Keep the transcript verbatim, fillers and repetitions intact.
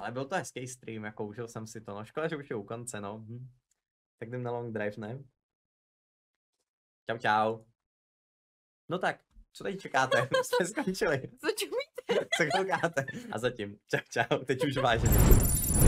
Ale byl to hezký stream, jako užil jsem si to, no škoda, že už je u konce, no. Hm. Tak jdem na long drive, ne? Čau, čau. No tak, co teď čekáte? Jsme skončili. Co čumíte? Co koukáte? A zatím, čau, čau, teď už vážně.